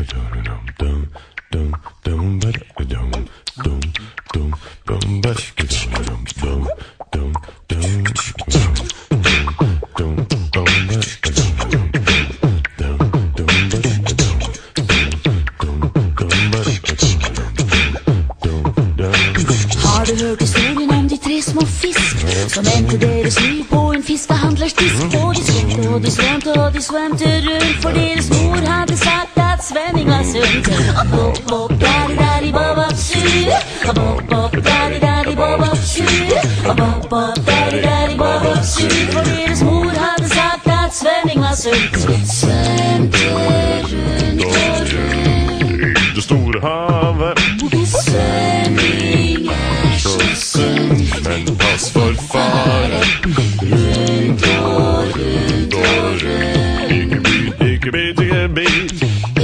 Har du hørt historien om de tre små fisk som endte deres liv på en fiskehandlers disk? Og de svømte og de svømte og de svømte rundt, for deres mor hadde sagt at svømming var sunt. Bop, bop, daddy, daddy, bob, bob, shoo. Bop, bop, daddy, daddy, bob, bob, shoo. Bop, bop, daddy, daddy, bob, bob, shoo. For deres mor hadde sagt at svømming var sunt. Svømte rundt og rundt i det store havet. Svømming så sunt, Men pass for fare. rundt og rundt og rundt. Ikke bit, ikke bit, ikke bit.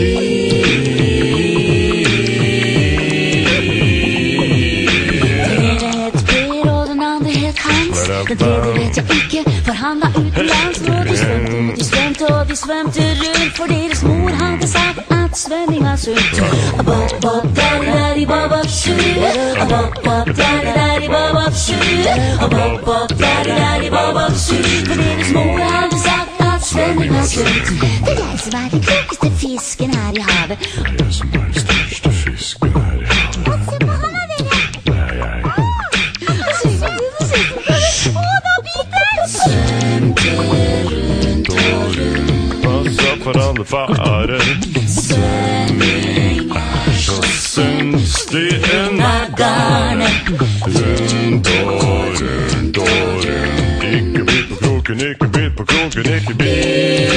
Den ene het Per og den andre het Hans. Den tredje vet jeg ikke, for han var utenlands. Og de svømte og de svømte og de svømte rundt, for deres mor hadde sagt at svømming var sunt. Bop, bop, daddy, daddy, bob, bob, shoo. Bop, bop, daddy, daddy, bob, bob, shoo. Bop, bop, daddy, daddy, bob, bob, shoo. For deres mor hadde sagt at svømming var sunt. Det er jeg som er den klokeste fisken her i havet. Det som er den største fisken her i havet. Se på han er dere. Det er jeg. Svømte rundt og rundt. Pass opp for alle farer. Svømming Så sunt stien er garnet. rundt og rundt og rundt. Ikke bit på kroken, ikke bit på kroken, ikke bit.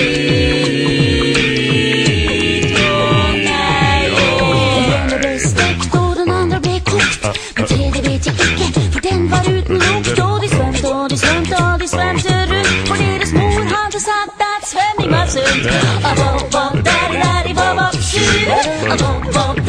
Den ene ble stekt og den andre ble kokt. Den tredje vet jeg ikke, for den var uten lukt. Og de svømte og de svømte og de svømte rundt, for deres mor hadde sagt at svømming var sunt. Bop, bop, daddy, daddy, bob, bob, shoo. Bop, bop,